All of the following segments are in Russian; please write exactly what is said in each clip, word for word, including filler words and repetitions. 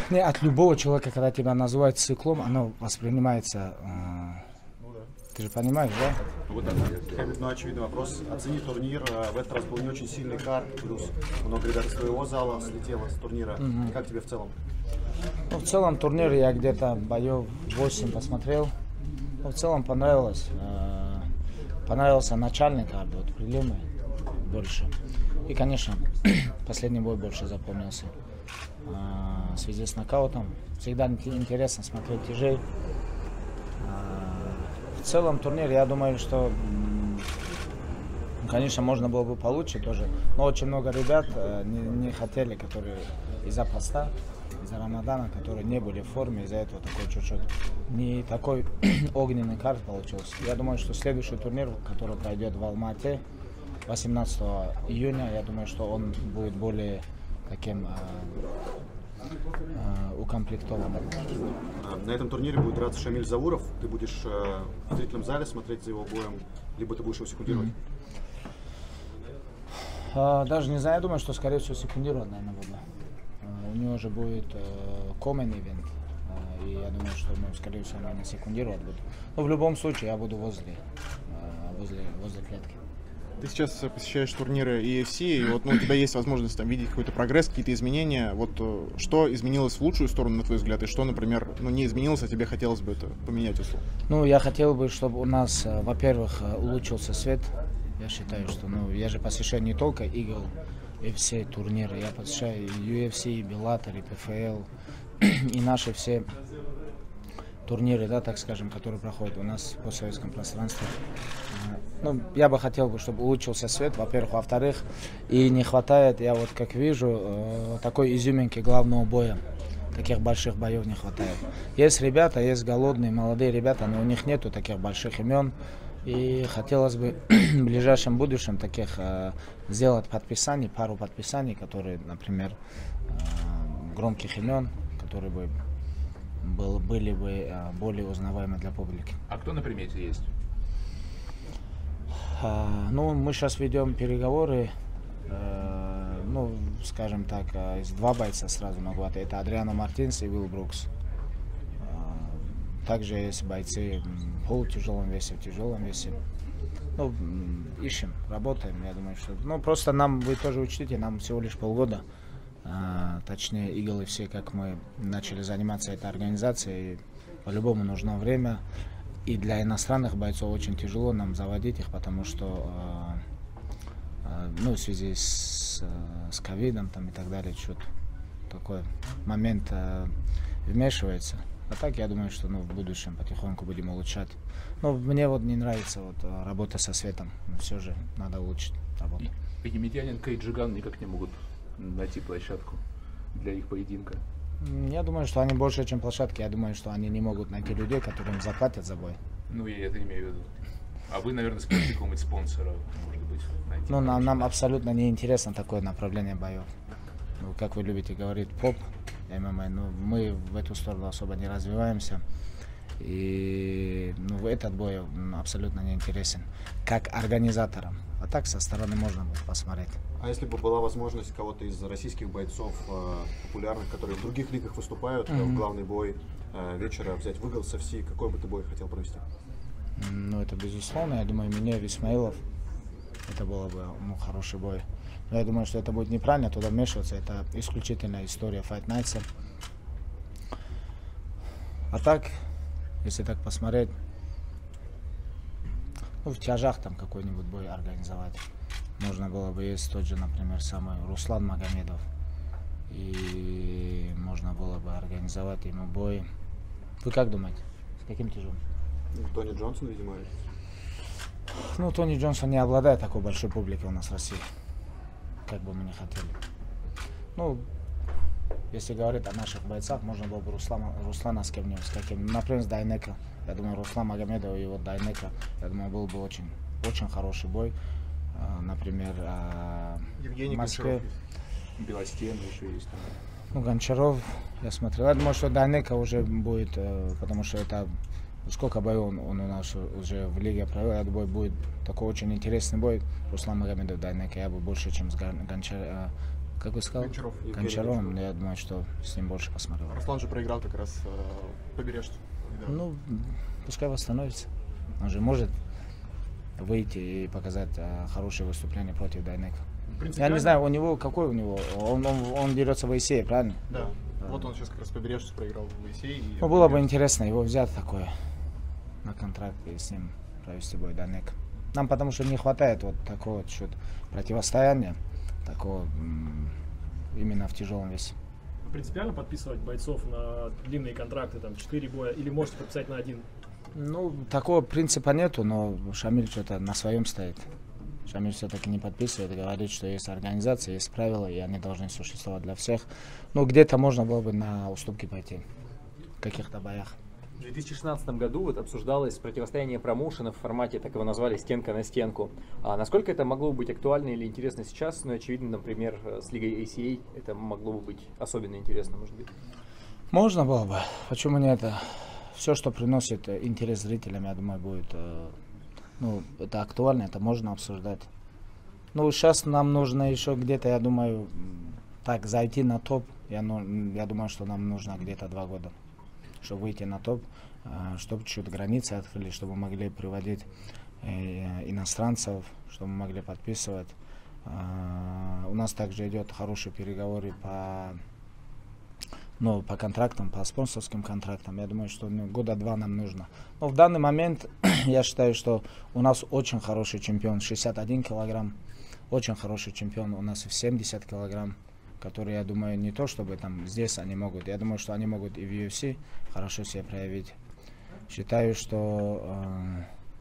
Не, от любого человека, когда тебя называют циклом, оно воспринимается... Э, Ну да. ты же понимаешь, да? Вот так. Хамид, ну очевидный вопрос. Оцени турнир. А, В этот раз был не очень сильный карт, плюс много ребят из твоего зала слетело с турнира. И как тебе в целом? Ну, в целом турнир я где-то боев восемь посмотрел. Ну, в целом понравилось. Э, понравился начальный карт, вот прилимы больше. И, конечно, последний бой больше запомнился. Э, в связи с нокаутом. Всегда интересно смотреть тяжей. Э, в целом турнир, я думаю, что, м, конечно, можно было бы получше тоже. Но очень много ребят э, не, не хотели, которые из-за поста, из-за Рамадана, которые не были в форме, из-за этого такой чуть-чуть не такой огненный карт получился. Я думаю, что следующий турнир, который пройдет в Алмате восемнадцатого июня, я думаю, что он будет более таким э, э, укомплектованным. А, На этом турнире будет драться Шамиль Завуров. Ты будешь э, в зрительном зале смотреть за его боем, либо ты будешь его секундировать? Э, даже не знаю, я думаю, что, скорее всего, секундировать, наверное, буду. Э, у него же будет комен ивент, и я думаю, что, ну, скорее всего, наверное, секундировать буду. Но в любом случае я буду возле, э, возле, возле клетки. Ты сейчас посещаешь турниры и эф си, и вот, ну, у тебя есть возможность там видеть какой-то прогресс, какие-то изменения. Вот э, что изменилось в лучшую сторону, на твой взгляд, и что, например, ну, не изменилось, а тебе хотелось бы это поменять условно? Ну, я хотел бы, чтобы у нас, э, во-первых, э, улучшился свет. Я считаю, что, ну, я же посещаю не только игл, и все турниры. Я посещаю и ю эф си, и Bellator, и пэ эф эл, и наши все турниры, да, так скажем, которые проходят у нас по советском пространстве. Ну, я бы хотел, бы, чтобы улучшился свет, во-первых. Во-вторых, и не хватает, я вот как вижу, э, такой изюминки главного боя. Таких больших боев не хватает. Есть ребята, есть голодные, молодые ребята, но у них нету таких больших имен. И хотелось бы в ближайшем будущем таких э, сделать подписаний, пару подписаний, которые, например, э, громких имен, которые бы был, были бы э, более узнаваемы для публики. А кто на примете есть? Э, ну, мы сейчас ведем переговоры, э, ну, скажем так, э, из два бойца сразу могу ответить. Это Адриано Мартинс и Уилл Брукс. Также есть бойцы в полутяжелом весе, в тяжелом весе. Ну, ищем, работаем, я думаю, что... Ну, просто нам, вы тоже учтите, нам всего лишь полгода. А, точнее, иглы все, как мы начали заниматься этой организацией, по-любому нужно время. И для иностранных бойцов очень тяжело нам заводить их, потому что, а, а, ну, в связи с, с ковидом там и так далее, что-то такой момент а, вмешивается. А так, я думаю, что, ну, в будущем потихоньку будем улучшать. Но мне вот не нравится вот работа со светом. Но все же надо улучшить работу. И Египетянин и Джиган никак не могут найти площадку для их поединка. Я думаю, что они больше, чем площадки. Я думаю, что они не могут найти людей, которые им заплатят за бой. Ну, я это имею в виду. А вы, наверное, сможете какого-нибудь спонсора, может быть, найти? Ну, нам, нам абсолютно не интересно такое направление боев. Ну, как вы любите говорить, поп, эм эм а, ну, мы в эту сторону особо не развиваемся. И, ну, этот бой ну, абсолютно не интересен, как организаторам. А так со стороны можно будет посмотреть. А если бы была возможность кого-то из российских бойцов э, популярных, которые в других лигах выступают, mm-hmm. в главный бой э, вечера взять в игл с эф си, какой бы ты бой хотел провести? Ну, это безусловно. Я думаю, Минеев, Исмаилов, это было бы, ну, хороший бой. Но я думаю, что это будет неправильно туда вмешиваться. Это исключительная история Fight Nights. А так, если так посмотреть, ну, в тяжах там какой-нибудь бой организовать. Можно было бы, есть тот же, например, самый Руслан Магомедов. И можно было бы организовать ему бой. Вы как думаете, с каким тяжом? Тони Джонсон, видимо. Ну, Тони Джонсон не обладает такой большой публикой у нас в России, как бы мы не хотели. Ну, если говорить о наших бойцах, можно было бы Руслана, Руслана с кем-нибудь, с каким, например, с Дайнека. Я думаю, Руслан Магомедов и вот Дайнека, я думаю, был бы очень, очень хороший бой. Например, Евгений в Москве. Белостен еще есть. Ну, Гончаров, я смотрел. Я думаю, что Дайнека уже будет, потому что это сколько боев он, он у нас уже в лиге провел. Я думаю, будет такой очень интересный бой. Руслан Магомедов, Дайнека. Я бы больше, чем с Гончар, Как вы сказали? Гончаров. Евгений Гончаров, Гончаров. я думаю, что с ним больше посмотрел. Руслан же проиграл как раз э, Побережцу. недавно. Ну, пускай восстановится. Он же может выйти и показать а, хорошее выступление против Дайнека. Я Принципиально- не знаю, у него, какой у него? Он, он, он дерется в Моисее, правильно? Да. Вот он сейчас как раз Побережцу проиграл в Моисее. и- Ну, было бы интересно его взять такое на контракт и с ним провести бой Дайнека. Нам потому что не хватает вот такого вот чуть противостояния, такого м, именно в тяжелом весе. Принципиально подписывать бойцов на длинные контракты, там, четыре боя, или можете подписать на один? Ну, такого принципа нету, но Шамиль что-то на своем стоит. Шамиль все-таки не подписывает, говорит, что есть организация, есть правила, и они должны существовать для всех. Ну, где-то можно было бы на уступки пойти, в каких-то боях. В две тысячи шестнадцатом году вот обсуждалось противостояние промоушенов в формате, так его назвали, стенка на стенку. А насколько это могло бы быть актуально или интересно сейчас? Ну, очевидно, например, с лигой эй си эй это могло бы быть особенно интересно, может быть. Можно было бы. Почему нет? Все, что приносит э, интерес зрителям, я думаю, будет, э, ну, это актуально, это можно обсуждать. Ну, сейчас нам нужно еще где-то, я думаю, м, так, зайти на топ. Я, ну, м, я думаю, что нам нужно где-то два года, чтобы выйти на топ, э, чтобы чуть границы открыли, чтобы мы могли приводить э, иностранцев, чтобы мы могли подписывать. Э, у нас также идет хорошие переговоры по, ну, по контрактам, по спонсорским контрактам. Я думаю, что ну, года два нам нужно. Но в данный момент я считаю, что у нас очень хороший чемпион, шестьдесят один килограмм, очень хороший чемпион у нас в семьдесят килограмм, которые, я думаю, не то чтобы там здесь они могут, я думаю, что они могут и в ю эф си хорошо себя проявить. Считаю, что э,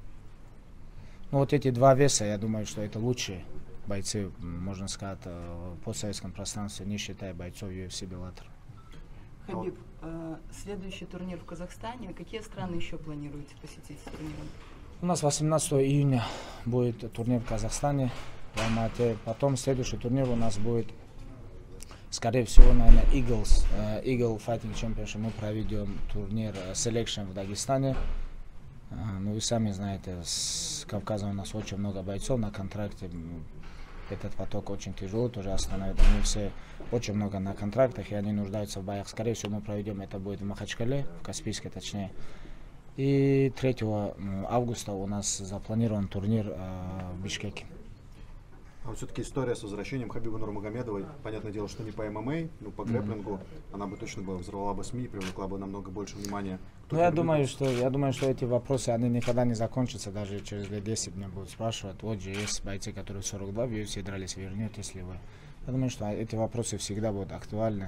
ну, вот эти два веса, я думаю, что это лучшие бойцы, можно сказать, э, в постсоветском пространстве, не считая бойцов ю эф си Беллатор. Хабиб, э, следующий турнир в Казахстане. Какие страны еще планируете посетить с турниром? У нас восемнадцатого июня будет турнир в Казахстане, в Алмате. Потом следующий турнир у нас будет, скорее всего, наверное, Eagles, э, Eagle Fighting Championship. Мы проведем турнир э, Selection в Дагестане. Э, ну, вы сами знаете, с Кавказа у нас очень много бойцов на контракте. Этот поток очень тяжелый, тоже остановит. Они все очень много на контрактах, и они нуждаются в боях. Скорее всего, мы проведем, это будет в Махачкале, в Каспийске точнее. И третьего августа у нас запланирован турнир э, в Бишкеке. А вот все-таки история с возвращением Хабиба Нурмагомедовой, понятное дело, что не по эм эм а, но по грэпплингу, она бы точно бы взорвала бы СМИ, привлекла бы намного больше внимания. Ну, я думаю, что, я думаю, что эти вопросы, они никогда не закончатся, даже через лет десять меня будут спрашивать. Вот же есть бойцы, которые в сорок два в ю эф си дрались, вернетесь ли вы. Я думаю, что эти вопросы всегда будут актуальны.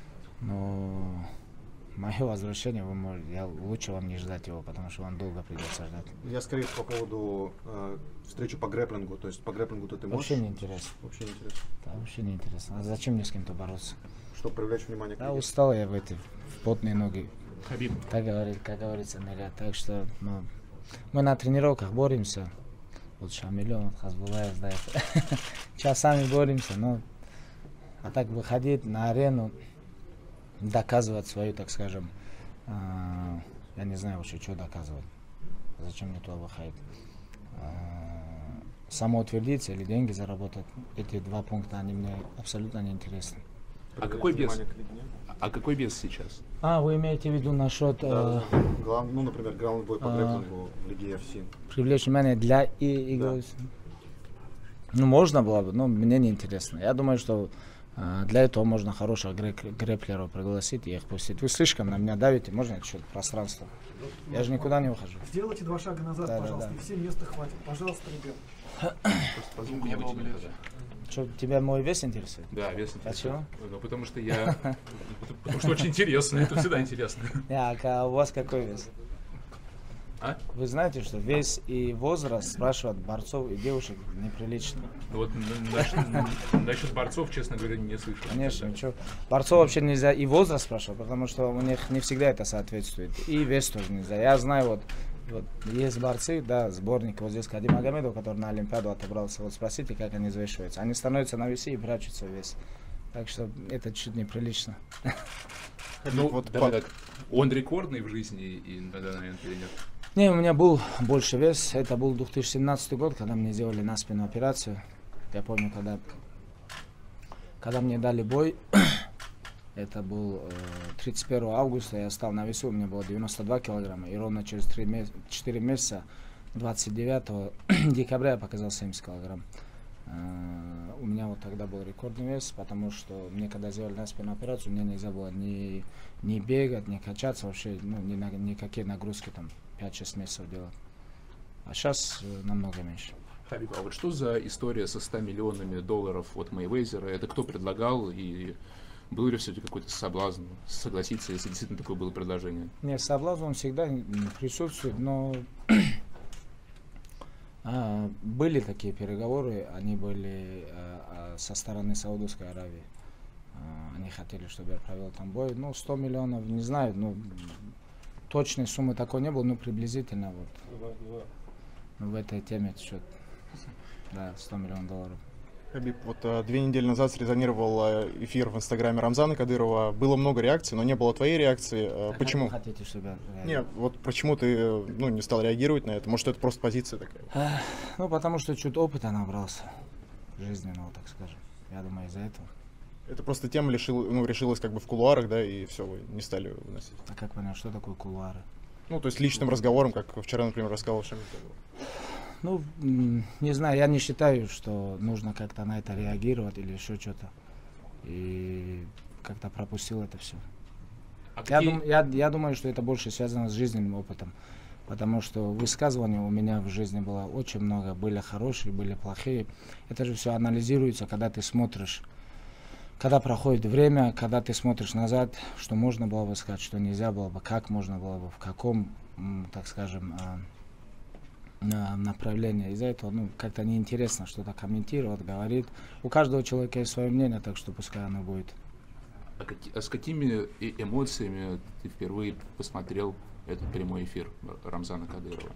Но мое возвращение, вы можете, я лучше вам не ждать его, потому что вам долго придется ждать. Я скорее по поводу э, встречи по грэпплингу, то есть по грэпплингу ты можешь... Вообще не интересно. Вообще не интересно. Да, вообще не интересно. А зачем мне с кем-то бороться? Чтобы привлечь внимание к Да, лиге. устал я в эти в потные ноги. Хабиб, Так говорит, как говорится, нога. Так что ну, мы на тренировках боремся. Вот Шамилем, Хазбулаев знает. Часами боремся, но а так выходить на арену, доказывать свою, так скажем, а, я не знаю вообще, что доказывать. Зачем мне туда выходить? А, самоутвердиться или деньги заработать. Эти два пункта, они мне абсолютно не интересны. А какой вес? Внимание к лиге, нет? А какой вес сейчас? А, вы имеете в виду насчет Да, э, да. Глав- ну, например, граунд-бой по а. грэпплингу в лиге эф си. привлечь внимание для и игры? Ну, можно было бы, но мне не интересно. Я думаю, что э, для этого можно хороших грэп- грэплеров пригласить и их пустить. Вы слишком на меня давите, можно чуть пространство? Я же никуда не ухожу. Сделайте два шага назад, Да, да, пожалуйста, да. и всем места хватит. Пожалуйста, ребят. Просто по звуку не вытяни тогда. Что, тебя мой вес интересует? Да, вес интересно. Почему? Ну, потому что я... Потому что очень интересно, это всегда интересно. Так, а у вас какой вес? А? Вы знаете, что вес и возраст спрашивают борцов и девушек неприлично. Ну вот н- насчет, насчет борцов, честно говоря, не слышал. Конечно, никогда. ничего. Борцов вообще нельзя и возраст спрашивать, потому что у них не всегда это соответствует. И вес тоже нельзя. Я знаю, вот, вот есть борцы, да, сборник, вот здесь Кадим Магомедов, который на Олимпиаду отобрался. Вот спросите, как они взвешиваются. Они становятся на весе и прячутся в вес. Так что это чуть неприлично. Ну, Вот давай по- так. Он рекордный в жизни и на данный момент или нет? Не, у меня был больше вес. Это был две тысячи семнадцатый год, когда мне сделали на спину операцию. Я помню, когда, когда мне дали бой, это был э, тридцать первого августа, я стал на весу, у меня было девяносто два килограмма, и ровно через три меся- четыре месяца, двадцать девятого декабря я показал семьдесят килограмм. Э, у меня вот тогда был рекордный вес, потому что мне когда сделали на спину операцию, мне нельзя было ни, ни бегать, ни качаться, вообще ну, ни на, никакие нагрузки там пять-шесть месяцев делать. А сейчас э, намного меньше. Хабиб, а вот что за история со ста миллионами долларов от Мейвезера? Это кто предлагал и был ли все-таки какой-то соблазн согласиться, если действительно такое было предложение? Нет, соблазн он всегда присутствует, но а, были такие переговоры, они были а, а, со стороны Саудовской Аравии. А, они хотели, чтобы я провел там бой. Ну, сто миллионов, не знаю, ну, точной суммы такой не было, но приблизительно вот. Ну, в этой теме что-то, да, сто миллионов долларов. Хабиб, вот а, две недели назад срезонировал а, эфир в инстаграме Рамзана Кадырова. Было много реакций, но не было твоей реакции. А, А почему? Как вы хотите, чтобы я реагировал? Нет, вот почему ты ну, не стал реагировать на это? Может, это просто позиция такая? А, ну, потому что чуть опыта набрался жизненного, так скажем. Я думаю, из-за этого. Это просто тема лишил, ну, решилась как бы в кулуарах, да, и все, вы не стали выносить. А как понять, что такое кулуары? Ну, то есть личным разговором, как вчера, например, рассказал Шамиль. Ну, м, не знаю, я не считаю, что нужно как-то на это реагировать или еще что-то. И как-то пропустил это все. А Я, какие- дум- я, я думаю, что это больше связано с жизненным опытом. Потому что высказываний у меня в жизни было очень много. Были хорошие, были плохие. Это же все анализируется, когда ты смотришь. Когда проходит время, когда ты смотришь назад, что можно было бы сказать, что нельзя было бы, как можно было бы, в каком, м, так скажем, а, на- направлении. Из-за этого ну, как-то неинтересно что-то комментировать, говорить. У каждого человека есть свое мнение, так что пускай оно будет. А, каки- а с какими э- эмоциями ты впервые посмотрел этот прямой эфир Рамзана Кадырова?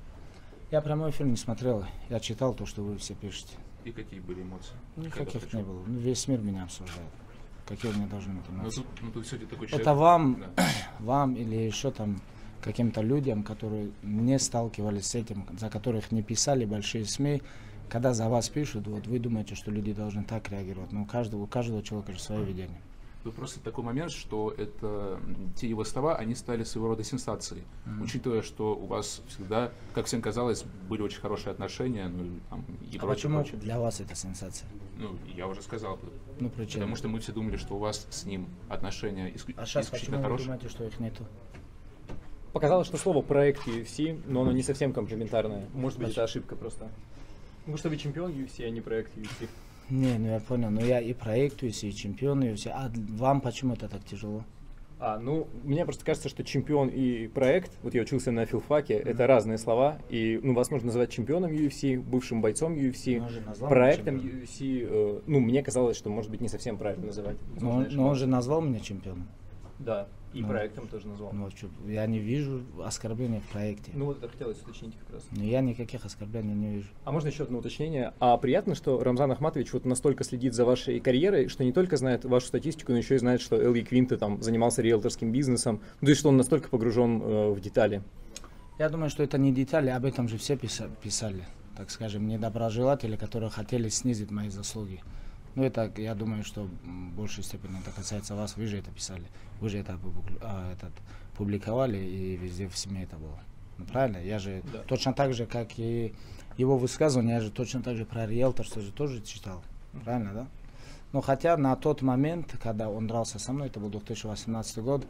Я прямой эфир не смотрел, я читал то, что вы все пишете. И какие были эмоции? Никаких Когда не было. Ну, весь мир меня обсуждает. Какие у меня должны быть Ну, эмоции? тут, ну, тут все-таки такой человек. Это вам, Да. вам или еще там каким-то людям, которые не сталкивались с этим, за которых не писали большие СМИ, когда за вас пишут, вот вы думаете, что люди должны так реагировать. Но у каждого, у каждого человека же свое видение. Тут просто такой момент, что это м, те его слова, они стали своего рода сенсацией. Мгм. Учитывая, что у вас всегда, как всем казалось, были очень хорошие отношения, ну и, там, и А прочее, почему прочее. для вас это сенсация? Ну, я уже сказал. Ну, причем. Потому что мы все думали, что у вас с ним отношения иску- А сейчас исключительно почему вы хорошие. думаете, что их нету? Показалось, что слово проект ю эф си, но оно не совсем комплиментарное. Может быть, это ошибка просто. Потому что вы чемпион ю эф си, а не проект ю эф си. Не, ну я понял, но я и проект ю эф си, и чемпион ю эф си. А вам почему это так тяжело? А, ну, мне просто кажется, что чемпион и проект, вот я учился на филфаке, это разные слова, и, ну, вас можно называть чемпионом ю эф си, бывшим бойцом ю эф си, Но он же назвал проектом меня ю эф си, э, ну, мне казалось, что, может быть, не совсем правильно называть. Но он, Возможно, я но он ошибаюсь. же назвал меня чемпионом. Да, и Ну. проектом тоже назвал. Ну, а чё, я не вижу оскорблений в проекте. Ну, вот это хотелось уточнить как раз. Но я никаких оскорблений не вижу. А можно еще одно уточнение? А приятно, что Рамзан Ахматович вот настолько следит за вашей карьерой, что не только знает вашу статистику, но еще и знает, что Элли Квинта там занимался риэлторским бизнесом, ну, то есть, что он настолько погружен э, в детали. Я думаю, что это не детали, об этом же все писа- писали. Так скажем, недоброжелатели, которые хотели снизить мои заслуги. Ну, это, я думаю, что в большей степени это касается вас. Вы же это писали. Вы же это опублику- а, этот, публиковали, и везде в СМИ это было. Ну, правильно? Я же Да. точно так же, как и его высказывания, я же точно так же про риэлторство же тоже читал. Правильно, да? Но хотя на тот момент, когда он дрался со мной, это был две тысячи восемнадцатый год,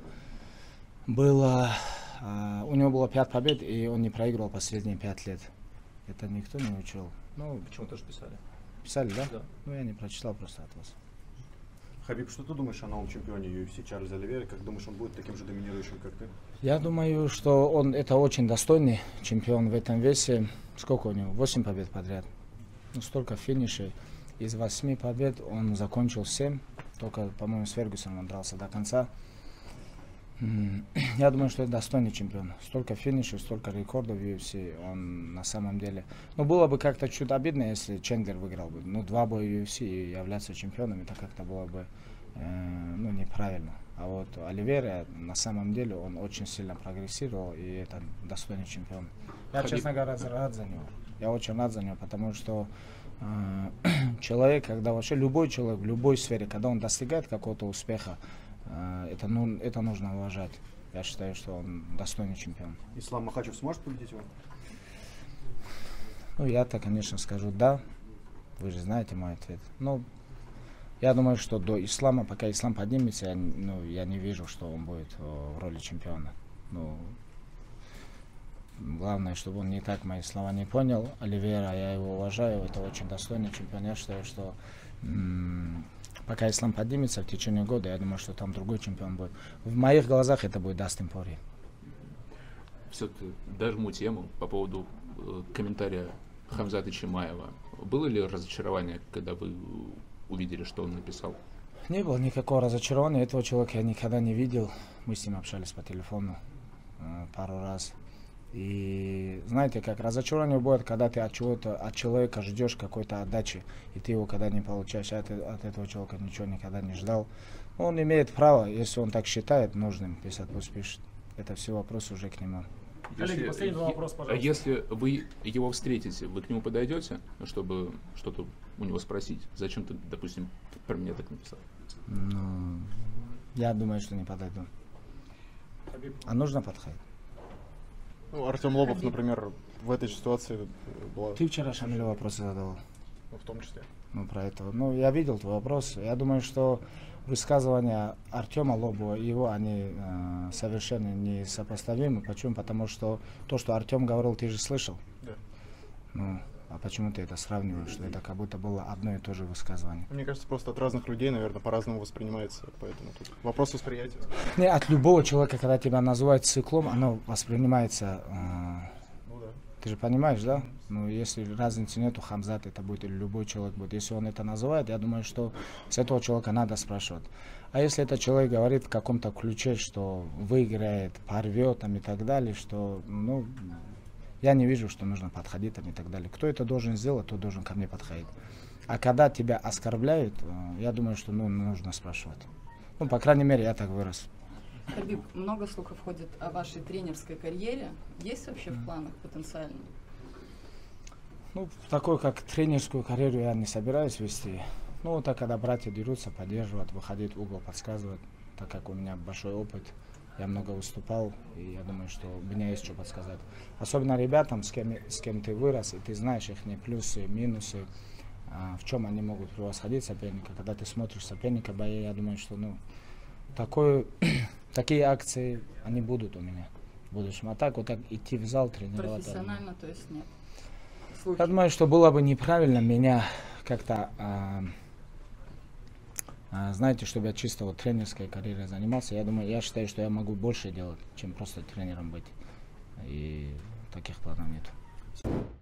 было, а, у него было пять побед, и он не проигрывал последние пять лет. Это никто не учел. Ну, Почему тоже писали? писали, да? Да. Ну, я не прочитал просто от вас. Хабиб, что ты думаешь о новом чемпионе ю эф си Чарльзе Оливере? Как думаешь, он будет таким же доминирующим, как ты? Я думаю, что он это очень достойный чемпион в этом весе. Сколько у него? восемь побед подряд. Ну, столько финишей. Из восьми побед он закончил семь. Только, по-моему, с Фергюсоном он дрался до конца. М, Я думаю, что это достойный чемпион. Столько финишей, столько рекордов в ю эф си. Он на самом деле... Ну, было бы как-то чуть обидно, если Чендлер выиграл бы. Ну, два боя ю эф си и являться чемпионом, это как-то было бы э, ну, неправильно. А вот Оливера, на самом деле, он очень сильно прогрессировал, и это достойный чемпион. Я, Хабиб. честно говоря, рад за него. Я очень рад за него, потому что э, человек, когда вообще любой человек в любой сфере, когда он достигает какого-то успеха, э, это, ну, это нужно уважать. Я считаю, что он достойный чемпион. Ислам Махачев сможет победить его? Ну, я-то, конечно, скажу да. Вы же знаете мой ответ. Но я думаю, что до Ислама, пока Ислам поднимется, я, ну, я не вижу, что он будет о, в роли чемпиона. Ну, главное, чтобы он не так мои слова не понял. Оливейра, я его уважаю, это очень достойный чемпион. Я считаю, что м- пока Ислам поднимется в течение года, я думаю, что там другой чемпион будет. В моих глазах это будет Дастин Пори. Все-таки дожму тему по поводу э, комментария Хамзата Чимаева. Было ли разочарование, когда вы увидели, что он написал? Не было никакого разочарования. Этого человека я никогда не видел. Мы с ним общались по телефону э, пару раз. И знаете, как разочарование будет, когда ты от чего-то, от человека ждешь какой-то отдачи, и ты его когда не получаешь, от, от этого человека ничего никогда не ждал. Он имеет право, если он так считает нужным писать, пусть пишет. Это все вопрос уже к нему. Коллеги, последний е- вопрос, пожалуйста. А если вы его встретите, вы к нему подойдете, чтобы что-то у него спросить? Зачем ты, допустим, про меня так написал? Ну, я думаю, что не подойду. А нужно подходить. Ну, Артем Лобов, например, в этой ситуации была... Ты вчера Шамилю вопросы задавал. Ну, в том числе. Ну, про это. Ну, я видел твой вопрос. Я думаю, что высказывания Артема Лобова и его, они э, совершенно не сопоставимы. Почему? Потому что то, что Артем говорил, ты же слышал. Да. Ну, а почему ты это сравниваешь, что это как будто было одно и то же высказывание? Мне кажется, просто от разных людей, наверное, по-разному воспринимается, поэтому тут вопрос восприятия. Не, от любого человека, когда тебя называют циклом, оно воспринимается... Э, Ну да. Ты же понимаешь, да? Ну, если разницы нету, Хамзат это будет или любой человек будет. Если он это называет, я думаю, что с этого человека надо спрашивать. А если этот человек говорит в каком-то ключе, что выиграет, порвет там, и так далее, что, ну, я не вижу, что нужно подходить там, и так далее. Кто это должен сделать, тот должен ко мне подходить. А когда тебя оскорбляют, я думаю, что, ну, нужно спрашивать. Ну, по крайней мере, я так вырос. Хабиб, много слухов ходит о вашей тренерской карьере. Есть вообще в планах потенциально? Ну, такой, как тренерскую карьеру я не собираюсь вести. Ну, так, когда братья дерутся, поддерживают, выходить в угол, подсказывать, так как у меня большой опыт, я много выступал, и я думаю, что у меня есть что подсказать. Особенно ребятам, с кем, с кем ты вырос, и ты знаешь их плюсы, минусы, а, в чем они могут превосходить соперника. Когда ты смотришь соперника боя, я думаю, что, ну, такое, такие акции, они будут у меня в будущем. А так, вот так идти в зал, тренировать. Профессионально, то есть нет? Я думаю, что было бы неправильно меня как-то, а, а, знаете, чтобы я чисто вот тренерской карьерой занимался. Я думаю, я считаю, что я могу больше делать, чем просто тренером быть. И таких планов нет.